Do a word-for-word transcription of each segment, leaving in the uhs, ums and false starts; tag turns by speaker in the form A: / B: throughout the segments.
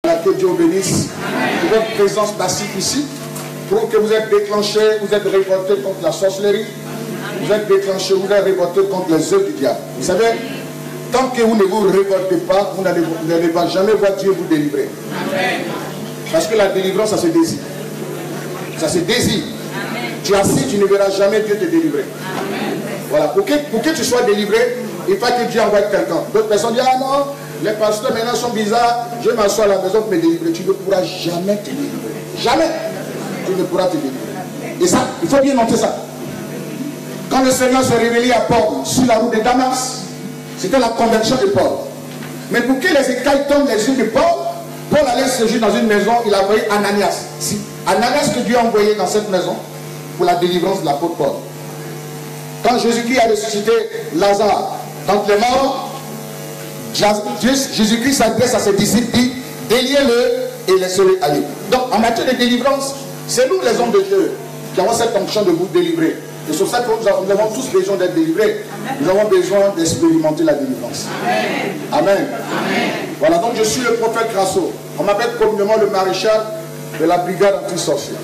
A: Que Dieu vous bénisse pour votre présence massive ici, pour que vous êtes déclenchés, vous êtes révoltés contre la sorcellerie, vous êtes déclenchés, vous êtes révoltés contre les œuvres du diable. Vous savez, tant que vous ne vous révoltez pas, vous n'allez jamais voir Dieu vous délivrer. Parce que la délivrance, ça se désire. Ça se désire. Tu es assis, tu ne verras jamais Dieu te délivrer. Voilà. Pour que, pour que tu sois délivré, il faut que Dieu envoie quelqu'un. D'autres personnes disent, ah non, les pasteurs maintenant sont bizarres, je m'assois à la maison pour me délivrer. Tu ne pourras jamais te délivrer. Jamais. Tu ne pourras te délivrer. Et ça, il faut bien noter ça. Quand le Seigneur s'est révélé à Paul sur la route de Damas, c'était la conversion de Paul. Mais pour que les écailles tombent les yeux de Paul, Paul allait séjourner dans une maison, il a envoyé Ananias. Si Ananias que Dieu a envoyé dans cette maison pour la délivrance de l'apôtre Paul. Quand Jésus-Christ a ressuscité Lazare d'entre les morts, Jésus-Christ s'adresse à ses disciples, dit, déliez-le et laissez-le aller. Donc en matière de délivrance, c'est nous les hommes de Dieu qui avons cette fonction de vous délivrer. Et c'est pour ça que nous avons, nous avons tous besoin d'être délivrés. Nous avons besoin d'expérimenter la délivrance. Amen. Amen. Amen. Voilà, donc je suis le prophète Grasso. On m'appelle communément le maréchal de la brigade anti-sorcière.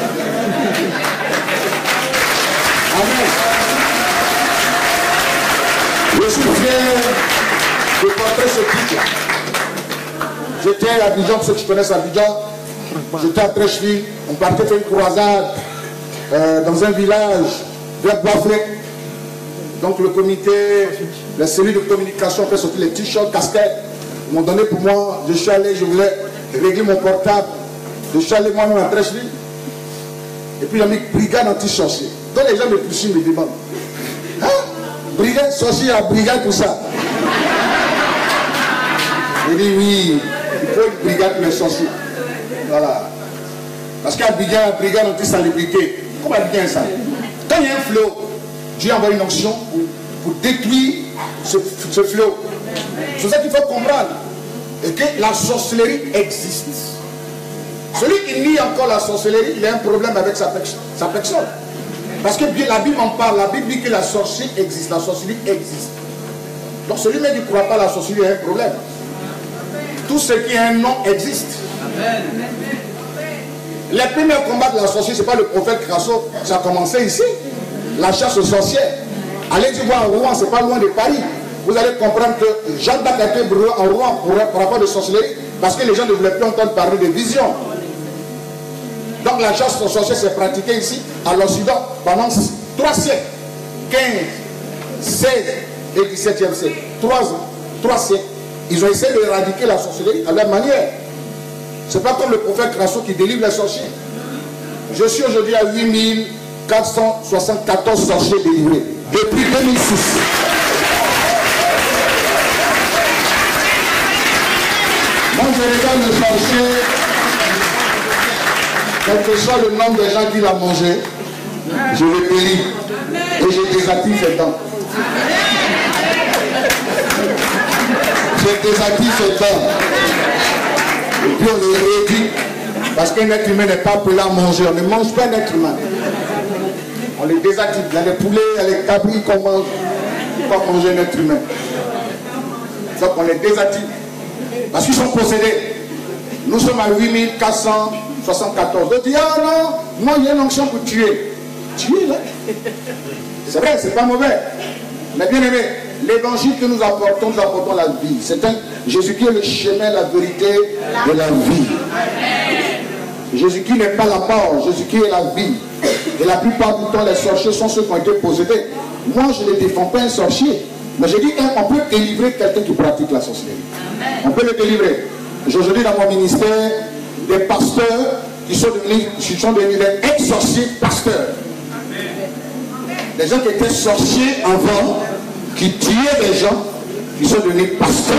A: Amen. Je suis fier de porter ce titre. J'étais à Abidjan, pour ceux qui connaissent Abidjan. J'étais à Trècheville. On partait faire une croisade euh, dans un village vers Boisflé. Donc le comité, les cellules de communication ont fait sortir les t-shirts, casquettes. Ils m'ont donné pour moi. Je suis allé, je voulais régler mon portable. Je suis allé moi-même à Trècheville. Et puis ils ont mis brigade anti-sorcier. Donc les gens me poursuivent, me demandent. Hein? Brigade sorcier à brigade pour ça. Je dis oui, il faut une brigade pour les sorciers. Voilà. Parce qu'à brigade, brigade anti-salubrité. Comment bien ça? Quand il y a un fléau, Dieu envoie une onction pour, pour détruire ce, ce fléau. C'est ça qu'il faut comprendre. Et que la sorcellerie existe. Celui qui nie encore la sorcellerie, il a un problème avec sa, sa personne. Parce que la Bible en parle. La Bible dit que la sorcellerie existe. La sorcellerie existe. Donc celui qui ne croit pas à la sorcellerie a un problème. Tout ce qui a un nom existe. Amen. Les premiers combats de la sorcellerie, ce n'est pas le prophète Grasso. Ça a commencé ici. La chasse aux sorcières. Allez voir en Rouen, ce n'est pas loin de Paris. Vous allez comprendre que Jean d'Arc a été brûlé en Rouen pour, pour rapport de sorcellerie. Parce que les gens ne voulaient plus entendre parler de vision. Donc la chasse aux sorcières s'est pratiquée ici, à l'Occident, pendant trois siècles. quinze, seize et dix-septième siècle. Trois ans, trois siècles. Ils ont essayé d'éradiquer la sorcellerie à leur manière. Ce n'est pas comme le prophète Grasso qui délivre les sorciers. Je suis aujourd'hui à huit mille quatre cent soixante-quatorze sorciers délivrés. Depuis deux mille six. Moi je regarde le sorcier, quel que soit le nombre de gens qui l'ont mangé, je le délivre et je désactive ses dents. Je désactive ses dents. Et puis on le réduit. Parce qu'un être humain n'est pas appelé à manger. On ne mange pas un être humain. On les désactive. Il y a les poulets, il y a les cabris qu'on mange. Il ne faut pas manger un être humain. Donc on les désactive. Parce qu'ils sont possédés. Nous sommes à huit mille quatre cent soixante-quatorze. D'autres disent, ah non, moi il y a une onction pour tuer. Tuer là. C'est vrai, c'est pas mauvais. Mais bien aimé, l'évangile que nous apportons, nous apportons la vie. C'est un Jésus-Christ est le chemin, la vérité et la vie. Jésus-Christ n'est pas la mort, Jésus-Christ est la vie. Et la plupart du temps, les sorciers sont ceux qui ont été possédés. Moi, je ne défends pas un sorcier. Mais je dis, on peut délivrer quelqu'un qui pratique la sorcellerie. On peut le délivrer. Aujourd'hui, dans mon ministère, des pasteurs qui sont devenus, qui sont devenus des ex-sorciers pasteurs. Des gens qui étaient sorciers avant, qui tuaient des gens, qui sont devenus pasteurs.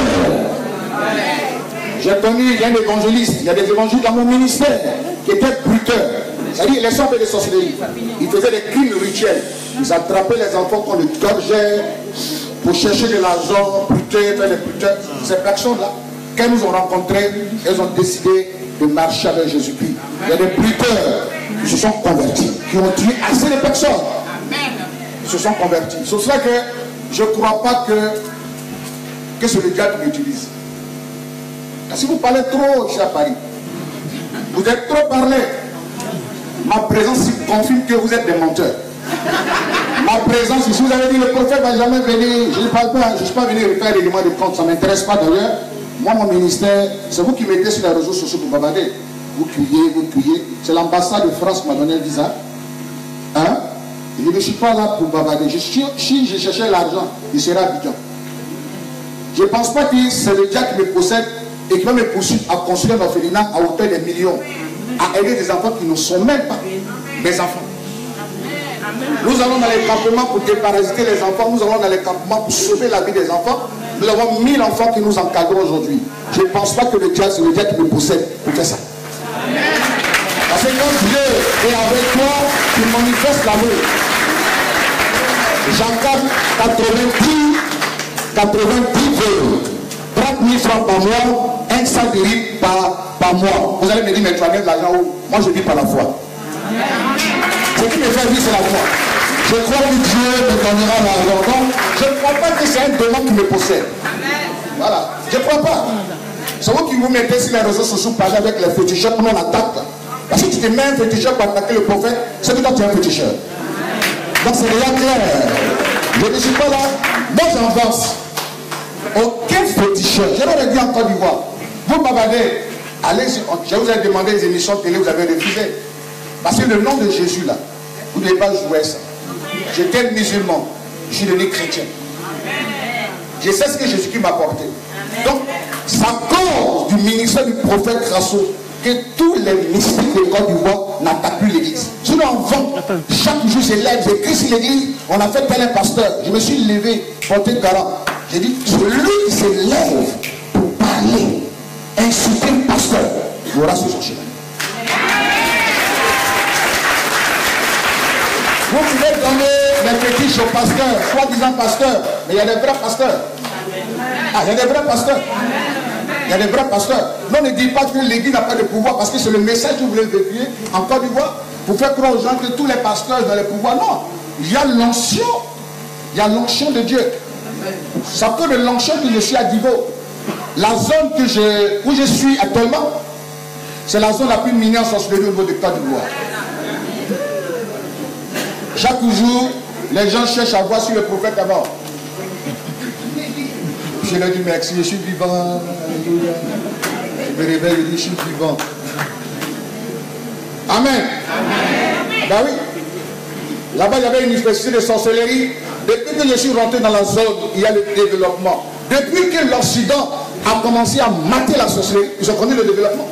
A: J'ai connu, il y a un évangéliste, il y a des évangélistes dans mon ministère qui étaient bruteurs. C'est-à-dire, les gens faisaient des sorcelleries. Ils faisaient des crimes rituels. Ils attrapaient les enfants qu'on les gorgeait pour chercher de l'argent, buter, faire des buteurs. Ces personnes-là, quand ils nous ont rencontrés, elles ont décidé de marcher avec Jésus-Christ. Il y a des bruteurs qui se sont convertis, qui ont tué assez de personnes. Ils se sont convertis. C'est pour cela que je ne crois pas que, que c'est le diable qui m'utilise. Si vous parlez trop ici à Paris, vous êtes trop parlé. Ma présence confirme que vous êtes des menteurs. Ma présence, si vous avez dit le prophète ne va jamais venir, je ne parle pas, je ne suis pas venu refaire des règlements de compte, ça ne m'intéresse pas d'ailleurs. Moi, mon ministère, c'est vous qui mettez sur les réseaux sociaux pour bavarder. Vous criez, vous criez. C'est l'ambassade de France qui m'a donné un visa. Hein? Je ne suis pas là pour bavarder. Je suis, si je cherchais l'argent, il serait à Abidjan. Je ne pense pas que c'est le diable qui me possède et qui va me poursuivre à construire un orphelinat à hauteur des millions, à aider des enfants qui ne sont même pas mes enfants. Nous allons dans les campements pour déparasiter les enfants, nous allons dans les campements pour sauver la vie des enfants. Nous avons mille enfants qui nous encadrent aujourd'hui. Je ne pense pas que le diable, c'est le diable qui me possède pour faire ça. Parce que quand Dieu est avec toi, tu manifestes l'amour. J'encadre quatre-vingt-dix, quatre-vingt-dix euros, trente mille francs par mois, un sac de riz par, par mois. Vous allez me dire, mais tu as de l'argent où? Moi, je vis par la foi. Ce qui me fait vivre, c'est la foi. Je crois que Dieu me donnera l'argent. Donc, je ne crois pas que c'est un démon qui me possède. Voilà. Je ne crois pas. C'est vous qui vous mettez sur les réseaux sociaux, parler avec les féticheurs, comment on attaque. Parce que tu te mets un féticheur pour attaquer le prophète, c'est que toi tu es un féticheur. Donc c'est déjà clair. Je ne suis pas là. Moi j'avance. Aucun féticheur. Je l'aurais dit en Côte d'Ivoire. Vous bavardez. Allez, je vous ai demandé des émissions de télé, vous avez refusé. Parce que le nom de Jésus là, vous ne devez pas jouer ça. J'étais musulman, je suis devenu chrétien. Je sais ce que Jésus m'a apporté. Donc, c'est à cause du ministère du prophète Grasso que tous les mystiques de Côte d'Ivoire n'attaquent plus l'église. Sinon, avant, chaque jour, j'élève, j'écris sur l'église, on a fait tel un pasteur. Je me suis levé, porté garant. J'ai dit, celui qui se lève pour parler, insulter le pasteur, il aura sur son chemin. Vous pouvez donner des fétiches aux pasteurs, soi-disant pasteurs, mais il y a des vrais pasteurs. Ah, il y a des vrais pasteurs. Il y a des vrais pasteurs. Non, ne dites pas que l'église n'a pas de pouvoir parce que c'est le message que vous voulez véhiculer en Côte d'Ivoire pour faire croire aux gens que tous les pasteurs ont le pouvoir. Non, il y a l'onction. Il y a l'onction de Dieu. C'est à cause de l'onction que je suis à Divo. La zone que je, où je suis actuellement, c'est la zone la plus minée en sorcellerie au niveau de Côte d'Ivoire. Chaque jour, les gens cherchent à voir si le prophète est mort. Je leur dis merci, je suis vivant. Alléluia. Je me réveille, je dis je suis vivant. Amen. Amen. Ben oui. Là-bas, il y avait une espèce de sorcellerie. Depuis que je suis rentré dans la zone, il y a le développement. Depuis que l'Occident a commencé à mater la sorcellerie, ils ont connu le développement.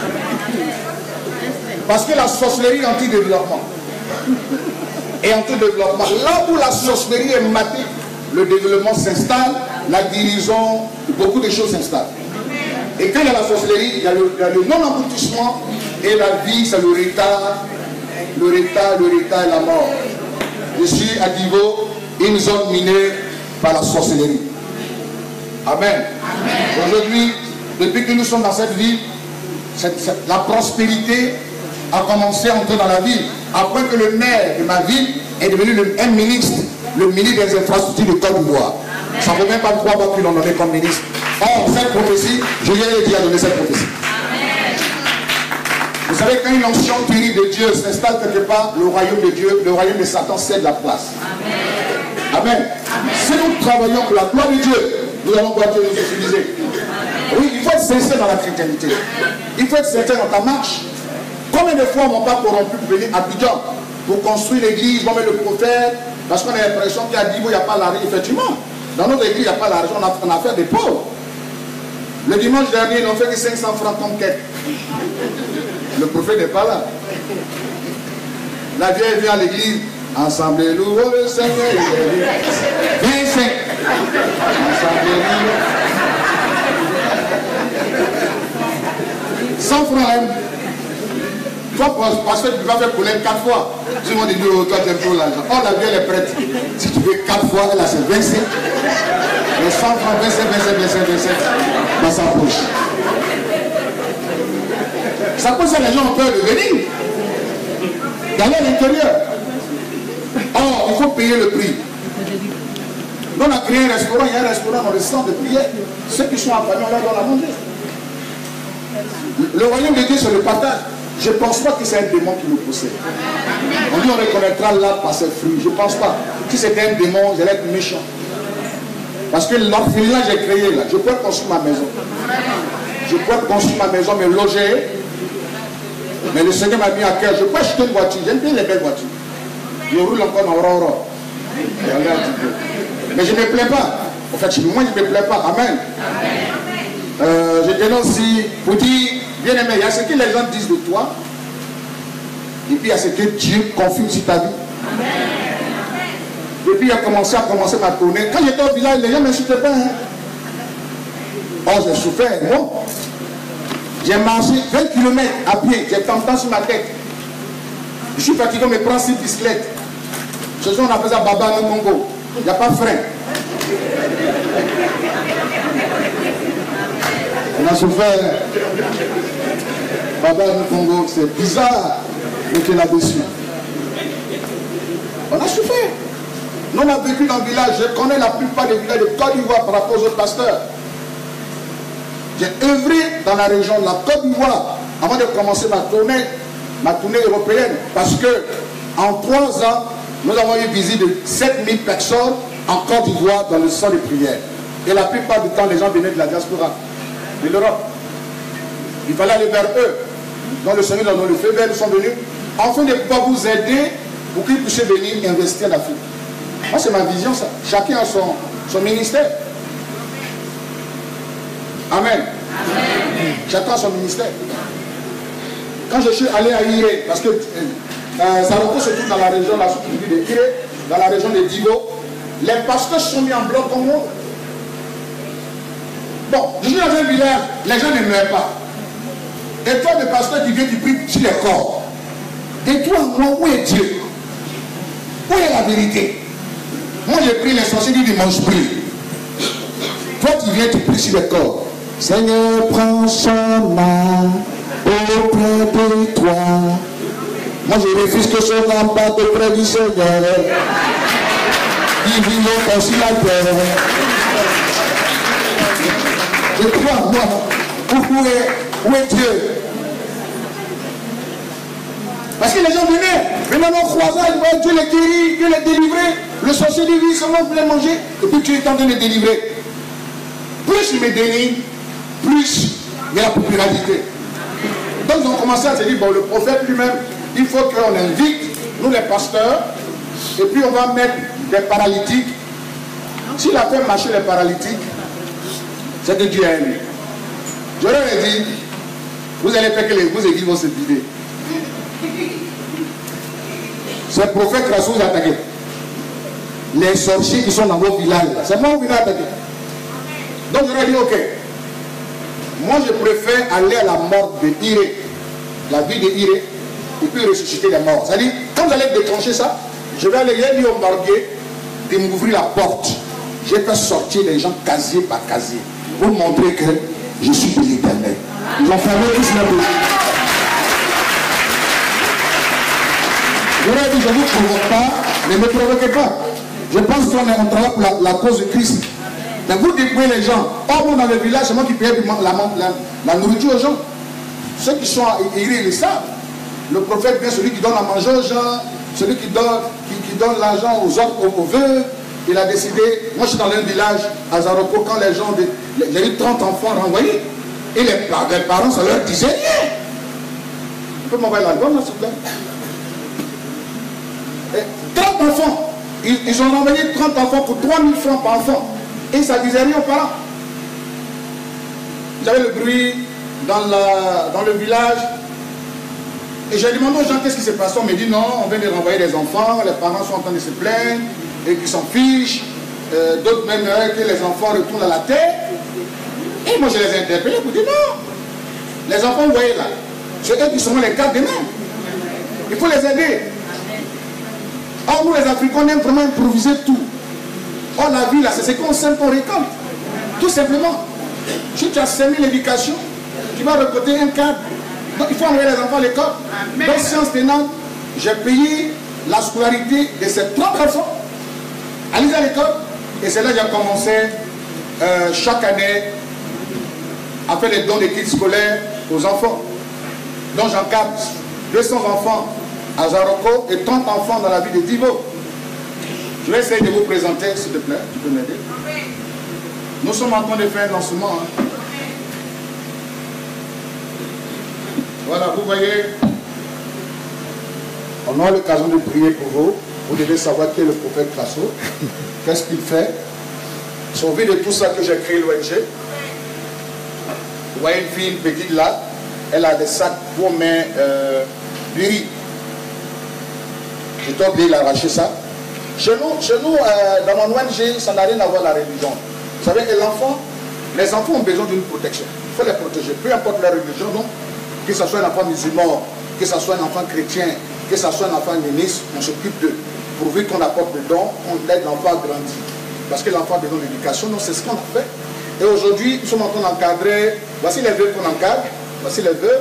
A: Parce que la sorcellerie est anti-développement. Et anti-développement. Là où la sorcellerie est matée, le développement s'installe, la guérison, beaucoup de choses s'installent. Et quand il y a la sorcellerie, il y a le, le non-aboutissement et la vie, c'est le retard, le retard, le retard et la mort. Je suis à Divo, une zone minée par la sorcellerie. Amen. Amen. Aujourd'hui, depuis que nous sommes dans cette ville, cette, cette, la prospérité a commencé à entrer dans la ville. Après que le maire de ma ville est devenu le, un ministre, le ministre des infrastructures de Côte d'Ivoire. Ça ne vaut même pas trois mois qu'ils l'ont nommé comme ministre. Or, cette prophétie, je viens de dire à donner cette prophétie. Amen. Vous savez, quand une onction terrible de Dieu s'installe quelque part, le royaume de Dieu, le royaume de Satan cède la place. Amen. Amen. Amen. Si nous travaillons pour la gloire de Dieu, nous allons voir Dieu nous utiliser. Oui, il faut être sincère dans la chrétienté. Il faut être sincère dans ta marche. Combien de fois on m'a pas corrompu pour venir à Abidjan pour construire l'église, pour mettre le prophète, parce qu'on a l'impression qu'à Divo, il n'y a pas l'argent. Effectivement, dans notre église, il n'y a pas l'argent, on a, on a fait des pauvres. Le dimanche dernier, ils n'ont fait que cinq cents francs comme quête. Le prophète n'est pas là. La vieille vient à l'église, ensemble louons le Seigneur, il est vingt-cinq. Ensemble louons. cent francs, hein. Toi, parce que tu vas faire pour l'aide quatre fois. Tout le monde dit, oh, toi, tu aimes trop l'argent. Oh, la vieille est prête. Si tu veux quatre fois, elle a ses vingt-cinq. Les cent francs, vingt-cinq, vingt-cinq, vingt-cinq, vingt-cinq, dans sa poche. Ça cause ça, les gens ont peur de venir. D'aller à l'intérieur. Or, il faut payer le prix. Nous, on a créé un restaurant, il y a un restaurant dans le centre de prière. Ceux qui sont à Paris, on leur donne à manger. Le royaume de Dieu, c'est le partage. Je ne pense pas que c'est un démon qui le possède. On dit on reconnaîtra l'arbre par ses fruits. Je ne pense pas. Si c'était un démon, j'allais être méchant. Parce que l'orphelinat que j'ai créé là, je peux construire ma maison. Je peux construire ma maison, me loger. Mais le Seigneur m'a mis à cœur. Je peux acheter une voiture. J'aime bien les belles voitures. Je roule encore en Aurora. Mais je ne me plains pas. En fait, chez moi, je ne me plains pas. Amen. Euh, je dénonce aussi pour dire, bien aimé, il y a ce que les gens disent de toi. Et puis il y a ce que Dieu confirme sur ta vie. Et puis il a commencé à commencer ma tournée. Quand j'étais au village, les gens ne m'insultaient pas. Hein. Oh, j'ai souffert, non. J'ai marché vingt kilomètres à pied. J'ai trente ans sur ma tête. Je suis fatigué, on me prend six bicyclettes. Ce jour, on appelle ça Baba no Congo. Il n'y a pas de frein. On a souffert. Baba no Congo, c'est bizarre. Mais qu'il est là-dessus. On a souffert. Nous, on a vécu dans le village. Je connais la plupart des villages de Côte d'Ivoire par rapport aux autres pasteurs. J'ai œuvré dans la région de la Côte d'Ivoire avant de commencer ma tournée, ma tournée européenne. Parce que en trois ans, nous avons eu visite de sept mille personnes en Côte d'Ivoire dans le centre de prière. Et la plupart du temps, les gens venaient de la diaspora, de l'Europe. Il fallait aller vers eux. Donc le Seigneur, dans le feu vert, nous sont venus afin de pouvoir vous aider pour qu'ils puissent venir investir en Afrique. Moi, c'est ma vision, ça. Chacun a son, son ministère. Amen. Amen. Chacun a son ministère. Quand je suis allé à Iré, parce que euh, Zaroko se trouve dans la région, la sous-tribu de Iré, dans la région de Divo, les pasteurs sont mis en bloc comme moi. Bon, je suis dans un village, les gens ne meurent pas. Et toi, le pasteur qui vient, tu pries sur les corps. Et toi, moi, où est Dieu? Où est la vérité? Moi, j'ai pris les sorciers qui ne mangent plus. Toi, tu viens, tu pries sur les corps. Seigneur, prends son main auprès de toi. Moi, je refuse que son âme parte auprès du Seigneur. Il vit longtemps sur la terre. Et toi, moi, où est, où est Dieu? Parce que les gens venaient, venaient dans croisade, Dieu les guérit, Dieu les délivrait. Le sorcier dit oui, seulement vous voulez manger, et puis tu es en train de les délivrer. Plus il me délivre, plus il y a la popularité. Donc ils ont commencé à se dire, bon, le prophète lui-même, il faut qu'on invite, nous les pasteurs, et puis on va mettre des paralytiques. S'il a fait marcher les paralytiques, c'est que Dieu a aimé. Je leur ai dit, vous allez faire que les, vos églises vont se vider. C'est le prophète Rassou qui a attaqué. Les sorciers qui sont dans vos villages, c'est moi qui vais attaquer. Donc je leur ai dit, ok, moi je préfère aller à la mort de Iré, la vie de Iré, et puis ressusciter les morts. C'est-à-dire, quand vous allez déclencher ça, je vais aller lui au marguer de m'ouvrir la porte. Je vais faire sortir les gens casier par casier, pour montrer que je suis de l'Éternel. Ils ont fermé tous la bouche. Je leur ai dit, je ne vous provoque pas, ne me provoquez pas. Je pense qu'on est en travail pour la, la cause de Christ. Mais vous dépouillez les gens. Or, moi, dans le village, c'est moi qui paye la, la, la nourriture aux gens. Ceux qui sont à Iré, ils le savent. Le prophète vient, celui qui donne à manger aux gens, celui qui donne, qui, qui donne l'argent aux autres, aux, aux vœux. Il a décidé, moi je suis dans un village, à Zaroko, quand les gens, j'ai eu trente enfants renvoyés. Et les, les parents, ça leur disait rien. Tu peux m'envoyer l'album, là, s'il vous plaît? Et trente enfants. Ils, ils ont renvoyé trente enfants pour trois mille francs par enfant. Et ça disait rien aux parents. J'avais le bruit dans, la, dans le village. Et j'ai demandé aux gens qu'est-ce qui s'est passé. On me dit non, on vient de renvoyer des enfants, les parents sont en train de se plaindre et qu'ils s'en fichent. Euh, D'autres même euh, que les enfants retournent à la terre. Et moi je les ai interpellés pour dire non. Les enfants, vous voyez là, c'est eux qui seront les gardes demain. Il faut les aider. Or nous les Africains, on aime vraiment improviser tout. Or la vie là, c'est ce qu'on sème qu'on récolte. Tout simplement. Si tu as semé l'éducation, tu vas récolter un cadre. Donc il faut envoyer les enfants à l'école. Donc séance tenante, j'ai payé la scolarité de ces trente enfants. Allez à l'école. Et c'est là que j'ai commencé euh, chaque année à faire les dons des kits scolaires aux enfants. Donc j'encadre deux cents enfants à Zaroko et trente enfants dans la ville de Divo. Je vais essayer de vous présenter, s'il te plaît. Tu peux m'aider? Nous sommes en train de faire un lancement. Hein. Voilà, vous voyez, on a l'occasion de prier pour vous. Vous devez savoir qui est le prophète Crasso. Qu'est-ce qu'il fait? Sauvé de tout ça que j'ai créé l'O N G. Vous voyez une fille, une petite là, elle a des sacs pour mettre euh, du riz. Je dois oublier d'arracher ça. Chez nous, chez nous euh, dans mon O N G, ça n'a rien à voir avec la religion. Vous savez que l'enfant, les enfants ont besoin d'une protection. Il faut les protéger, peu importe la religion, donc, que ce soit un enfant musulman, que ce soit un enfant chrétien, que ce soit un enfant ministre, on s'occupe d'eux. Pourvu qu'on apporte le don, on aide l'enfant à grandir. Parce que l'enfant a besoin d'éducation, donc c'est ce qu'on a fait. Et aujourd'hui, nous sommes en train d'encadrer. Voici les vœux qu'on encadre. Voici les vœux.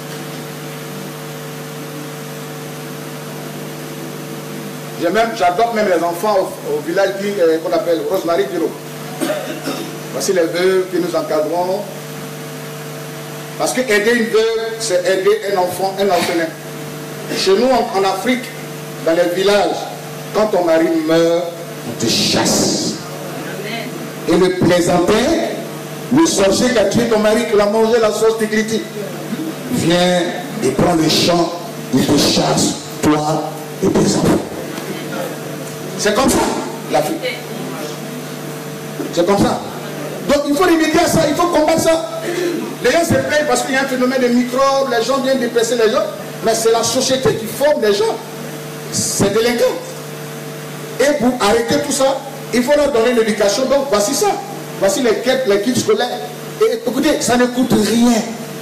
A: J'adopte même les enfants au, au village qu'on appelle Rosemary Biro. Voici les vœux que nous encadrons. Parce que aider une veuve, c'est aider un enfant, un orphelin. Chez nous, en, en Afrique, dans les villages, quand ton mari meurt, on te chasse. Et le plaisantin, le sorcier qui a tué ton mari, qui a mangé la sauce tigriti, vient et prend le champ, il te chasse, toi et tes enfants. C'est comme ça, l'Afrique. C'est comme ça. Donc il faut remédier à ça, il faut combattre ça. Les gens se plaignent parce qu'il y a un phénomène de microbes, les gens viennent dépresser les gens, mais c'est la société qui forme les gens. C'est délinquant. Et pour arrêter tout ça, il faut leur donner l'éducation. Donc voici ça. Voici les quêtes, les kits scolaires. Et écoutez, ça ne coûte rien.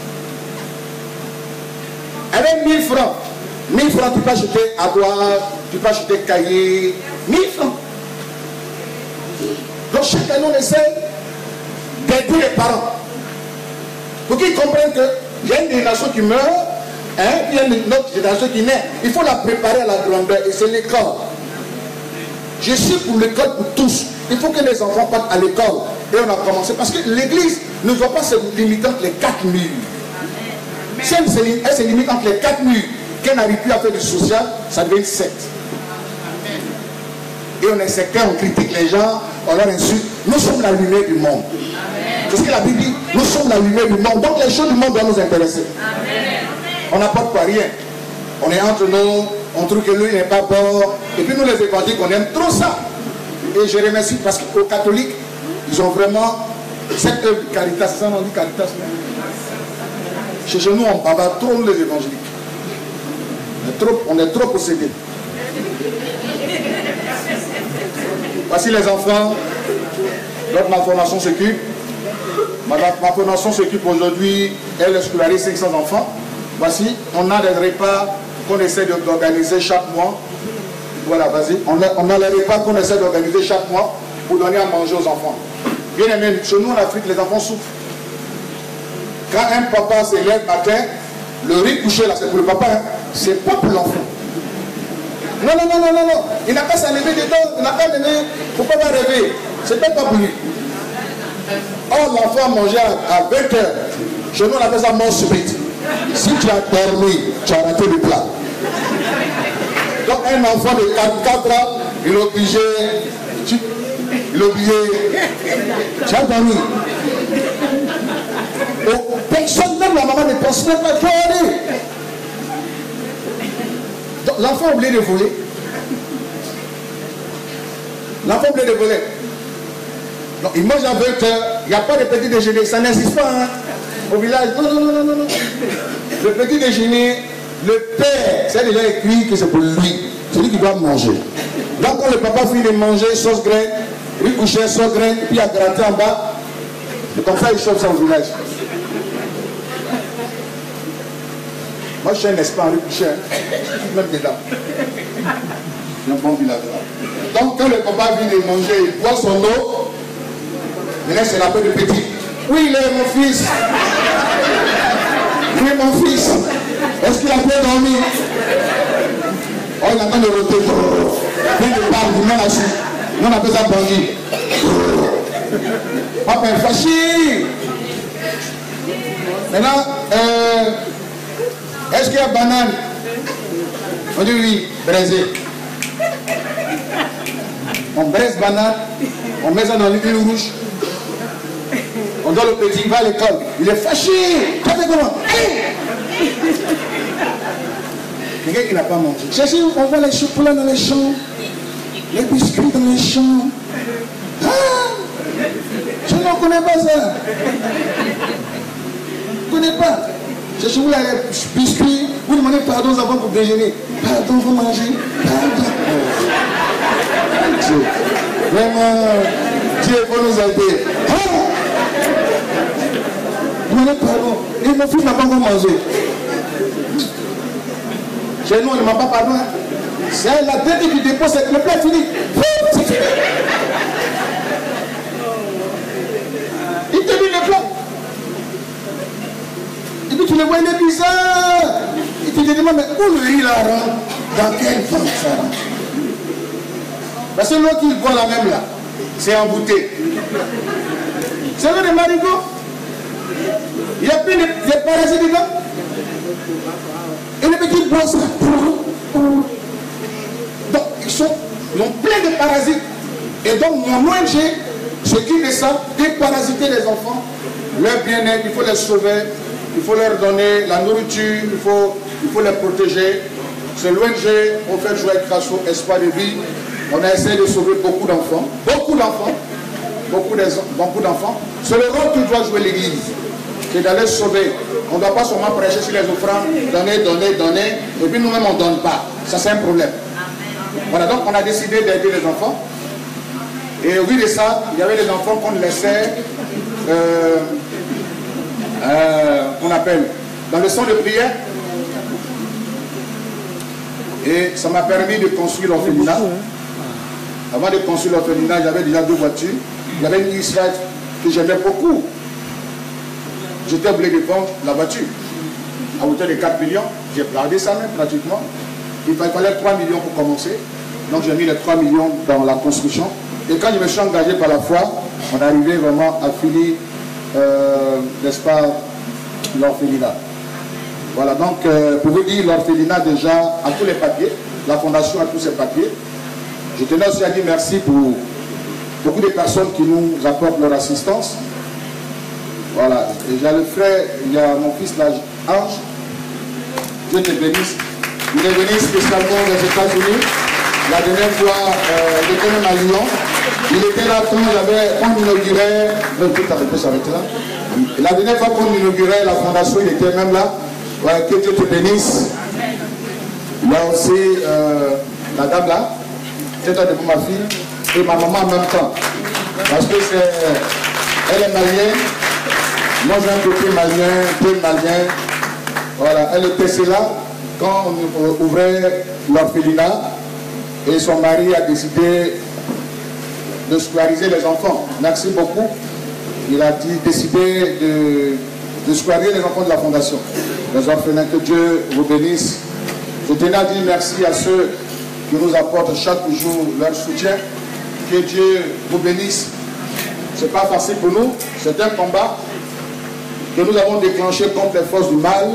A: Avec mille francs, mille francs, tu peux acheter à boire, tu peux acheter cahier, mille francs. Donc chaque année, on essaie d'aider les parents. Pour qu'ils comprennent qu'il y a une génération qui meurt, hein, puis il y a une autre génération qui naît. Il faut la préparer à la grandeur. Et c'est l'école. Je suis pour l'école pour tous. Il faut que les enfants partent à l'école. Et on a commencé. Parce que l'église ne doit pas se limiter entre les quatre murs. Si elle se limite entre les quatre murs, qu'elle n'arrive plus à faire du social, ça devient une secte. Et on est sectaire, on critique les gens, on leur insulte. Nous sommes la lumière du monde. C'est ce que la Bible dit. Nous sommes la lumière du monde. Donc les choses du monde doivent nous intéresser. On n'apporte pas rien. On est entre nous, on trouve que lui n'est pas bon. Et puis nous les évangéliques, on aime trop ça. Et je remercie parce qu'aux catholiques, ils ont vraiment cette œuvre de caritas. C'est ça, on dit caritas. Chez nous, on bavard trop, nous les évangéliques. On est trop, on est trop possédés. Voici les enfants. Donc ma formation s'occupe. Ma, ma formation s'occupe aujourd'hui. Elle scolarise cinq cents enfants. Voici, on a des repas qu'on essaie d'organiser chaque mois. Voilà, vas-y. On a, on a les repas qu'on essaie d'organiser chaque mois pour donner à manger aux enfants. Bien aimé, chez nous en Afrique, les enfants souffrent. Quand un papa se lève le matin, le riz couché là, c'est pour le papa, hein. C'est pas pour l'enfant. Non, non, non, non, non, non. Il n'a pas s'en lever dedans, il n'a pas donné, il ne faut pas rêver. C'est peut-être pas pour lui. Or, l'enfant mangeait à, à vingt heures. Chez nous, on appelle ça mort subite. Si tu as dormi, tu as raté le plat. Donc, un enfant de quatre ans, il est obligé, tu, il est obligé, tu as dormi. Oh, personne, même la maman ne pense même pas, tu vas aller. Donc, l'enfant a oublié de voler. L'enfant a oublié de voler. Donc, il mange à vingt heures, il n'y a pas de petit déjeuner, ça n'existe pas, hein. Au village, non, non, non, non, non, non. Le petit déjeuner, le père, c'est déjà écrit que c'est pour lui. C'est lui qui doit manger. Donc quand le papa finit de manger, sauce graine, lui coucher, sauce graine, et puis à gratter en bas, comme ça il chauffe ça au village. Moi je suis un espoir, lui coucher, hein. Même dedans. Je suis un bon village. Donc quand le papa vient de manger, il boit son eau, maintenant c'est la paix de petit. Oui, il est mon fils. Oui, mon fils. Est-ce qu'il a bien dormi? Oh, il attend de roter. Puis il parle, il met là-dessus. Nous, on appelle ça bandit. Papa est fâché. Maintenant, euh, est-ce qu'il y a banane? On dit oui, braisé. On braise banane, on met ça dans l'huile rouge. On donne le petit, il va à l'école. Il est fâché. Tu fais comment? Quelqu'un qui n'a pas mangé. Cherchez, on voit les chocolats dans les champs, les biscuits dans les champs. Ah, je ne connais pas ça. Je ne connais pas. Cherchez, vous les biscuits, vous demandez pardon aux enfants pour déjeuner. Pardon, vous mangez. Pardon. Dieu. Vraiment, Dieu va nous aider. Ah, demandez pardon. Et mon fils n'a pas encore mangé. Chez nous, on ne demande pas pardon. C'est la tête qui dépose, c'est le plat fini. C'est fini. Il te dit le plat. Et puis tu le vois, il est bizarre. Et tu te demandes, mais où le riz là rentre? Dans quel ventre ça rentre? Parce que l'eau qu'il boit la même là, c'est embouté. C'est vrai des marigots. Il y a plein de, de parasites dedans. Et les petits boivent ça. Donc, ils sont ils ont plein de parasites. Et donc, mon O N G, ce qui est ça, déparasiter les enfants, leur bien-être, il faut les sauver, il faut leur donner la nourriture, il faut, il faut les protéger. C'est l'O N G, on fait jouer grâce au Espoir de vie. On a essayé de sauver beaucoup d'enfants, beaucoup d'enfants, beaucoup d'enfants. C'est le rôle que doit jouer l'Église, c'est d'aller sauver. On ne doit pas seulement prêcher sur les offrandes, donner, donner, donner, et puis nous-mêmes on ne donne pas. Ça c'est un problème. Voilà, donc on a décidé d'aider les enfants. Et au vu de ça, il y avait des enfants qu'on laissait, euh, euh, qu'on appelle, dans le centre de prière. Et ça m'a permis de construire l'orphelinat. Avant de construire l'orphelinat, j'avais déjà deux voitures. Il y avait une Israël que j'aimais beaucoup. J'étais obligé de vendre la voiture à hauteur de quatre millions. J'ai gardé ça même pratiquement. Il fallait trois millions pour commencer. Donc j'ai mis les trois millions dans la construction. Et quand je me suis engagé par la foi, on est arrivé vraiment à finir, euh, n'est-ce pas, l'orphelinat. Voilà, donc euh, pour vous dire, l'orphelinat déjà a tous les papiers. La fondation a tous ses papiers. Je tenais aussi à dire merci pour beaucoup de personnes qui nous apportent leur assistance. Voilà, et j'ai le frère, il y a mon fils là, Ange. Dieu te bénisse. Il est venu spécialement des États-Unis. La dernière fois, euh, il était même à Lyon. Il était là quand on inaugurait, même tout à fait s'arrêter là. La dernière fois qu'on inaugurait la fondation, il était même là. Ouais, que Dieu te bénisse. Il y a aussi euh, la dame là. C'est toi de ma fille et ma maman en même temps. Parce que c'est, elle est malienne. Moi j'ai un côté malien, un peu malien. Voilà, elle était là quand on ouvrait l'orphelinat et son mari a décidé de scolariser les enfants. Merci beaucoup. Il a dit, décidé de, de scolariser les enfants de la fondation. Les orphelins, que Dieu vous bénisse. Je tenais à dire merci à ceux qui nous apportent chaque jour leur soutien. Que Dieu vous bénisse. Ce n'est pas facile pour nous, c'est un combat que nous avons déclenché contre les forces du mal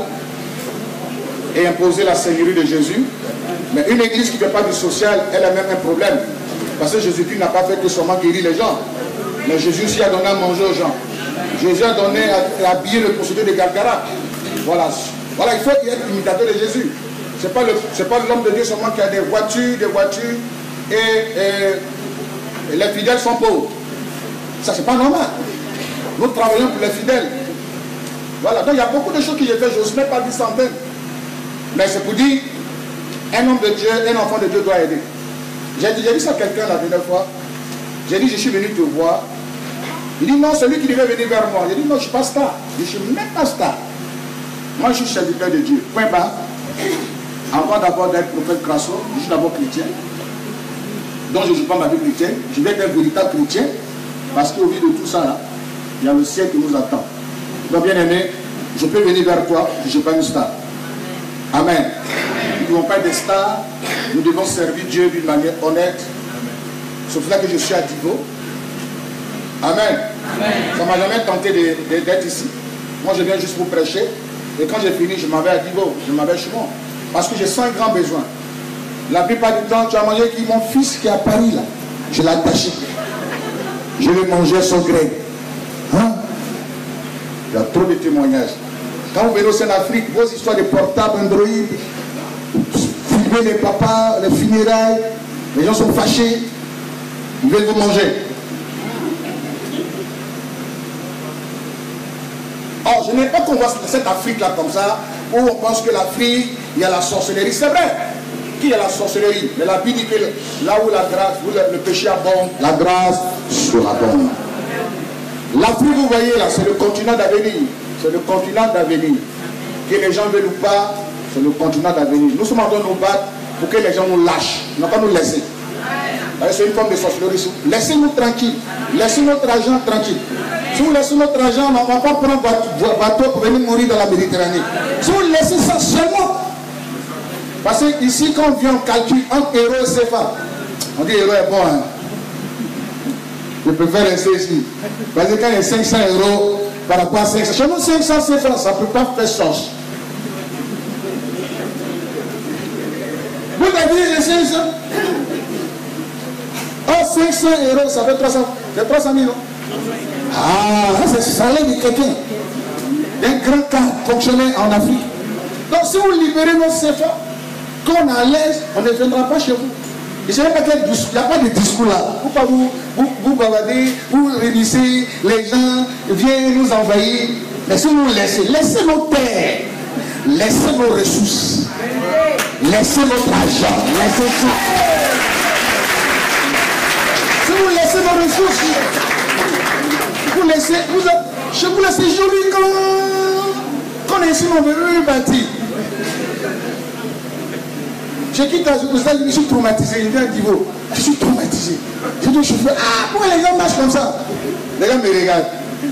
A: et imposé la Seigneurie de Jésus. Mais une église qui ne fait pas du social, elle a même un problème. Parce que Jésus-Christ n'a pas fait que seulement guérir les gens. Mais Jésus aussi a donné à manger aux gens. Jésus a donné à habiller le procédé de Gargara. Voilà. Voilà, il faut être imitateur de Jésus. Ce n'est pas l'homme de Dieu seulement qui a des voitures, des voitures, et, et, et les fidèles sont pauvres. Ça, c'est pas normal. Nous travaillons pour les fidèles. Voilà, donc il y a beaucoup de choses que j'ai fait, je n'ose même pas dire centaines. Mais c'est pour dire, un homme de Dieu, un enfant de Dieu doit aider. J'ai dit, dit ça à quelqu'un la dernière fois. J'ai dit, je suis venu te voir. Il dit, non, c'est lui qui devait venir vers moi. J'ai dit, non, je ne suis pas star. Je ne suis même pas star. Moi, je suis serviteur de Dieu. Point bas. Avant d'abord d'être prophète Grasso, je suis d'abord chrétien. Donc je ne joue pas ma vie chrétienne. Je vais être un véritable chrétien. Parce qu'au milieu de tout ça, là, il y a le ciel qui nous attend. Donc bien aimé, je peux venir vers toi, je ne suis pas une star. Amen. Nous ne devons pas être des stars. Nous devons servir Dieu d'une manière honnête. C'est pour ça que je suis à Divo. Amen. Amen. Ça ne m'a jamais tenté d'être ici. Moi, je viens juste pour prêcher. Et quand j'ai fini, je m'en vais à Divo, je m'en vais chez moi. Parce que j'ai cinq grands besoins. La plupart du temps, tu as mangé qui mon fils qui est à Paris, là. Je l'ai attaché. Je l'ai mangé son gré. Hein? Il y a trop de témoignages. Quand vous venez au Afrique, vos histoires de portables, Android, filmer les papas, les funérailles, les gens sont fâchés, ils veulent vous manger. Or, je n'ai pas qu'on voit cette Afrique-là comme ça, où on pense que l'Afrique, il y a la sorcellerie. C'est vrai qu'il y a la sorcellerie, mais la Bible dit que là où la grâce, où le péché abonde, la grâce surabonde. L'Afrique, vous voyez là, c'est le continent d'avenir. C'est le continent d'avenir. Que les gens veulent ou pas, c'est le continent d'avenir. Nous sommes en train de nous battre pour que les gens nous lâchent, non pas nous laisser. C'est une forme de sorcellerie. Laissez-nous tranquilles. Laissez notre argent tranquille. Si vous laissez notre argent, on ne va pas prendre votre bateau pour venir mourir dans la Méditerranée. Si vous laissez ça seulement. Parce que ici, quand on vient, on calcule entre euro et C F A. On dit euro est bon. Hein? Je préfère rester ici. Parce que quand il y a cinq cents euros par rapport à cinq cents, chez nous cinq cents C F A, ça ne peut pas faire sauce. Vous avez les cinq cents. Oh, cinq cents euros, ça fait trois cents. C'est trois cent mille. Ah, c'est le salaire de quelqu'un. Un grand cas fonctionnaire en Afrique. Donc, si vous libérez nos C F A, quand on est à l'aise, on ne viendra pas chez vous. Il n'y a pas de discours là. Vous pas vous, vous, vous bavardez, vous réunissez, les gens viennent nous envahir. Laissez-nous laisser. Laissez nos terres. Laissez nos ressources. Laissez notre argent. Laissez tout. Si vous laissez nos ressources, vous laissez, vous, je vous laisse joli quand, quand on est ici, on veut bâtir. Je quitte à Jérusalem, je suis traumatisé, je viens à Divo. Je suis traumatisé. Je dis au chauffeur, ah, pourquoi les gens marchent comme ça? Les gens me regardent.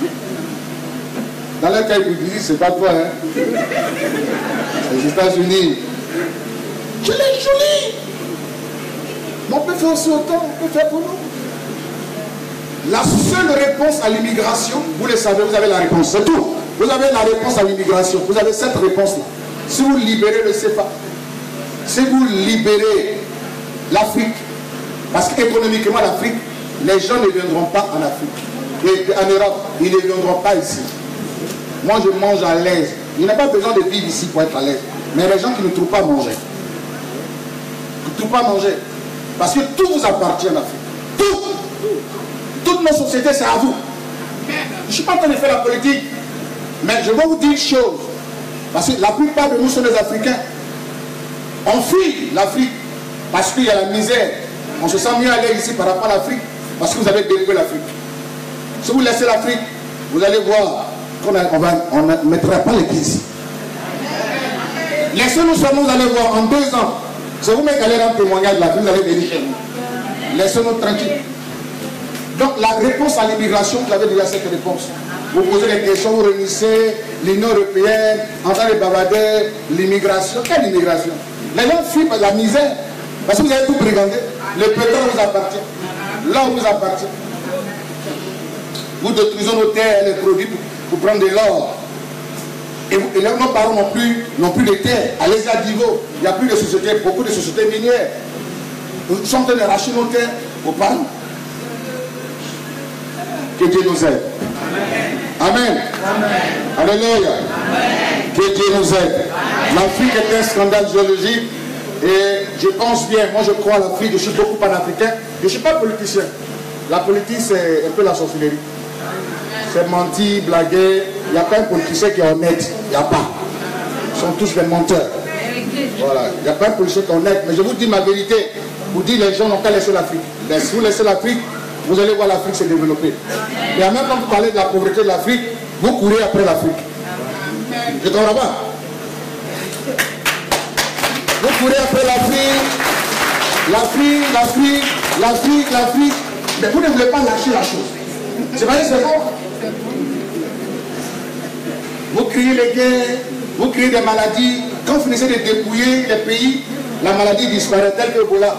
A: Dans leur cas, ils me disent, c'est pas toi, hein. C'est les États-Unis. Je l'ai joli. Mais on peut faire aussi autant, on peut faire pour nous. La seule réponse à l'immigration, vous le savez, vous avez la réponse, c'est tout. Vous avez la réponse à l'immigration, vous avez cette réponse-là. Si vous libérez le C F A, si vous libérez l'Afrique, parce qu'économiquement l'Afrique, les gens ne viendront pas en Afrique. Et en Europe, ils ne viendront pas ici. Moi je mange à l'aise. Il n'y a pas besoin de vivre ici pour être à l'aise. Mais les gens qui ne trouvent pas à manger. Qui ne trouvent pas à manger. Parce que tout vous appartient en Afrique. Tout. Toutes nos sociétés, c'est à vous. Je ne suis pas en train de faire la politique. Mais je vais vous dire une chose. Parce que la plupart de nous sont des Africains. On fuit l'Afrique parce qu'il y a la misère. On se sent mieux aller ici par rapport à l'Afrique parce que vous avez détruit l'Afrique. Si vous laissez l'Afrique, vous allez voir qu'on ne mettra pas les pieds ici. Laissez-nous seulement, vous allez voir en deux ans. C'est vous-même qui allez rendre témoignage de l'Afrique, vous allez venir chez nous. Laissez-nous tranquilles. Donc la réponse à l'immigration, vous avez déjà cette réponse. Vous posez des questions, vous réunissez l'Union européenne, en train de bavarder l'immigration. Quelle immigration? Les gens fuient par la misère. Parce que vous avez tout brigandé. Le pétrole vous appartient. L'or vous appartient. Vous détruisez nos terres, les produits pour, pour prendre de l'or. Et, vous, et nos parents n'ont plus, n'ont plus de terre. Allez-y à Divo. Il n'y a plus de sociétés, beaucoup de sociétés minières. Nous sommes en train de racheter nos terres aux parents. Que Dieu nous aide. Amen. Amen. Amen. Alléluia. Amen. Que Dieu nous aide. L'Afrique est un scandale géologique et je pense bien, moi je crois à l'Afrique, je suis beaucoup panafricain, je ne suis pas politicien. La politique c'est un peu la sorcellerie. C'est mentir, blaguer, il n'y a pas un politicien qui est honnête, il n'y a pas. Ils sont tous des menteurs. Voilà, il n'y a pas un politicien qui est honnête, mais je vous dis ma vérité, vous dites les gens n'ont qu'à laisser l'Afrique. Si vous laissez l'Afrique, vous allez voir l'Afrique se développer. Et en même temps que vous parlez de la pauvreté de l'Afrique, vous courez après l'Afrique. Je ne comprends pas. Vous courez après l'Afrique, l'Afrique, l'Afrique, l'Afrique, l'Afrique. Mais vous ne voulez pas lâcher la chose. C'est vrai, c'est bon. Vous criez les guerres, vous criez des maladies. Quand vous finissez de dépouiller les pays, la maladie disparaît telle que Ebola.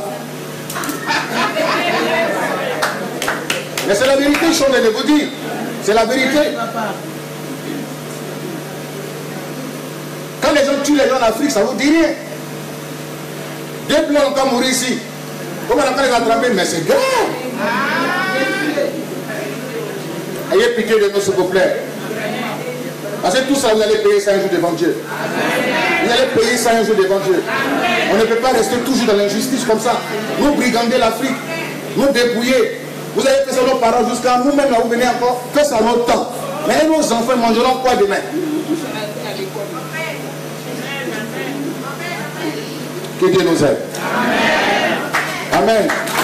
A: Mais c'est la vérité, je suis en train de vous dire. C'est la vérité. Quand les gens tuent les gens en Afrique, ça ne vous dit rien. Deux plans ont encore mourir ici. Comment on a les attraper? Mais c'est grave. Ayez pitié de nous, s'il vous plaît. Parce que tout ça, vous allez payer ça un jour devant Dieu. Vous allez payer ça un jour devant Dieu. On ne peut pas rester toujours dans l'injustice comme ça. Nous brigander l'Afrique, nous dépouiller. Vous avez fait ça nos parents jusqu'à nous-mêmes, là vous venez encore, que ça notre temps. Mais nos enfants mangeront quoi demain? Que Dieu nous aide. Amen. Amen.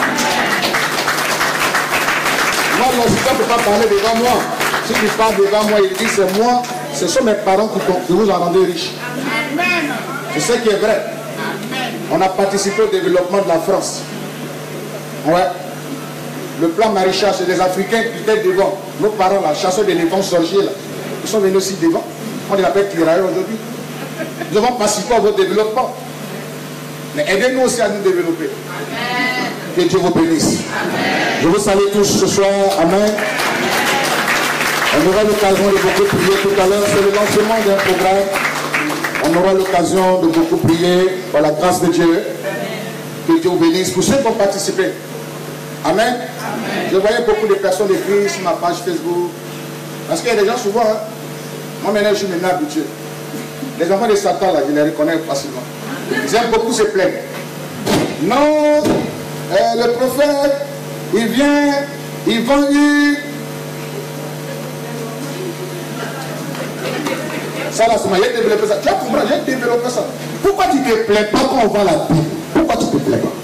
A: Moi, l'Occident ne peut pas parler devant moi. Si tu parles devant moi, il dit c'est moi, ce sont mes parents qui vous ont rendu riche. C'est ce qui est vrai. On a participé au développement de la France. Ouais. Le plan Maréchal, c'est des Africains qui étaient devant. Nos parents, là, chasseurs d'éléphants sorciers, là, ils sont venus aussi devant. On les appelle tirailleurs aujourd'hui. Nous avons participé à votre développement. Mais aidez-nous aussi à nous développer. Amen. Que Dieu vous bénisse. Amen. Je vous salue tous ce soir. Amen. On aura l'occasion de beaucoup prier tout à l'heure. C'est le lancement d'un programme. On aura l'occasion de beaucoup prier par la grâce de Dieu. Que Dieu vous bénisse. Pour ceux qui vont participer. Amen. Amen. Je voyais beaucoup de personnes écrire sur ma page Facebook. Parce qu'il y a des gens souvent, hein, moi maintenant je suis maintenant habitué. Les enfants de Satan, là, je les reconnais facilement. Ils aiment beaucoup se plaindre. Non, euh, le prophète, il vient, il vend une. Ça là, c'est moi, j'ai développé ça. Tu vas comprendre, j'ai développé ça. Pourquoi tu te plains pas quand on vend la Bible? Pourquoi tu te plains pas?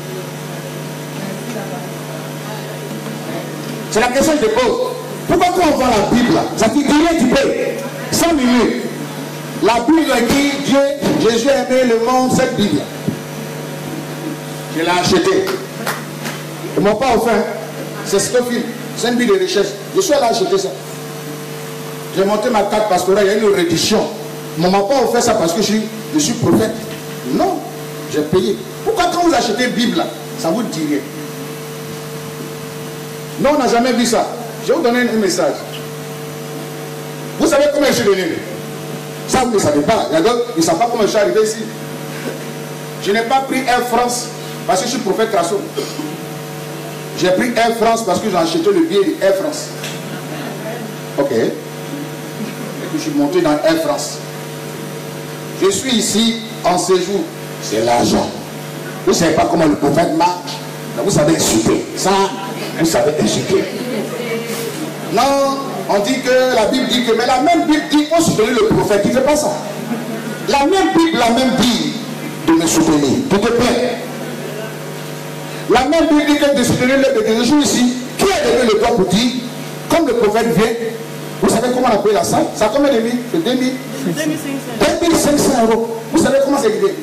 A: C'est la question que je te pose. Pourquoi quand on vend la Bible là, ça dit combien tu payes? cent minutes. La Bible dit Dieu, Jésus a aimé le monde, cette Bible. Je l'ai achetée. Ils ne m'ont pas offert. C'est ce que fait. C'est une Bible de richesse. Je suis allé acheter ça. J'ai monté ma carte pastorale, il y a une rédition. Ils ne m'ont pas offert ça parce que je suis, je suis prophète. Non, j'ai payé. Pourquoi quand vous achetez une Bible là, ça vous dit rien? Non, on n'a jamais vu ça. Je vais vous donner un message. Vous savez comment je suis venu? Ça, vous ne savez pas. Il y a d'autres, ils ne savent pas comment je suis arrivé ici. Je n'ai pas pris Air France parce que je suis prophète Trasso. J'ai pris Air France parce que j'ai acheté le billet de Air France. Ok. Et puis je suis monté dans Air France. Je suis ici en séjour. C'est l'argent. Vous ne savez pas comment le prophète marche. Vous savez insulter. Ça, vous savez insulter. Non, on dit que la Bible dit que, mais la même Bible dit qu'il faut soutenir le prophète. Il ne fait pas ça. La même Bible, la même dit de me soutenir. S'il te plaît. La même Bible dit que de soutenir le bébé. Je suis ici. Qui a donné le droit pour dire, comme le prophète vient, vous savez comment on a payé la salle? Ça a combien de mille? C'est deux mille cinq cents euros. Vous savez comment c'est guidé?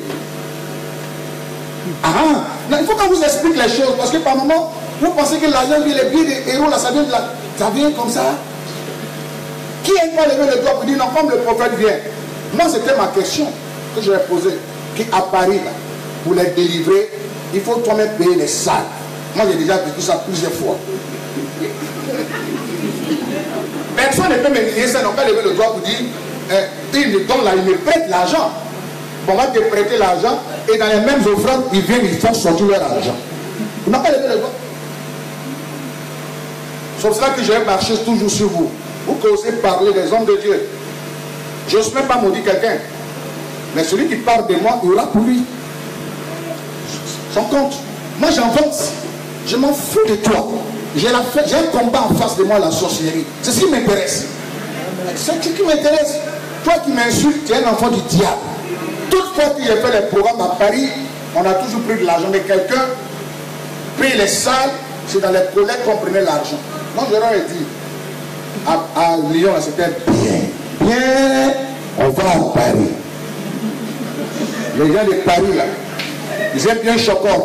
A: Ah, non, il faut qu'on vous explique les choses. Parce que par moment, vous pensez que l'argent vient, les billets des héros, là, ça vient de là. Ça vient comme ça. Qui est pas levé le doigt pour dire non, comme le prophète vient? Moi, c'était ma question que je vais poser. Qu'à Paris, là, pour les délivrer, il faut toi-même payer les salles. Moi, j'ai déjà vécu ça plusieurs fois. Personne ne peut me nier ça, non pas lever le doigt pour dire euh, il me donne là, il me prête l'argent. Bon, on va te prêter l'argent et dans les mêmes offrandes, ils viennent, ils font sortir leur argent. Vous n'avez pas levé le doigt. C'est pour cela que je vais marcher toujours sur vous. Vous qui osez parler des hommes de Dieu. Je n'ose même pas maudire quelqu'un. Mais celui qui parle de moi, il aura pour lui son compte. Moi j'avance. Je m'en fous de toi. J'ai un combat en face de moi, la sorcellerie. C'est ce qui m'intéresse. C'est ce qui m'intéresse. Toi qui m'insultes, tu es un enfant du diable. Toute fois que j'ai fait les programmes à Paris, on a toujours pris de l'argent. Mais quelqu'un paye les salles, c'est dans les collectes qu'on prenait l'argent. Moi je leur ai dit, à, à Lyon, c'était bien. Bien, on va à Paris. Les gens de Paris là, ils aiment bien chocolat.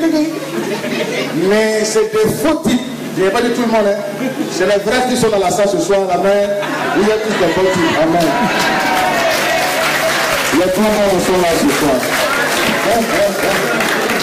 A: Mais c'est des faux types. Je n'ai pas dit tout le monde. Hein. C'est les vrais qui sont dans la salle ce soir. Amen. Vous êtes tous des faux types. Amen. Les trois morts sont là ce soir.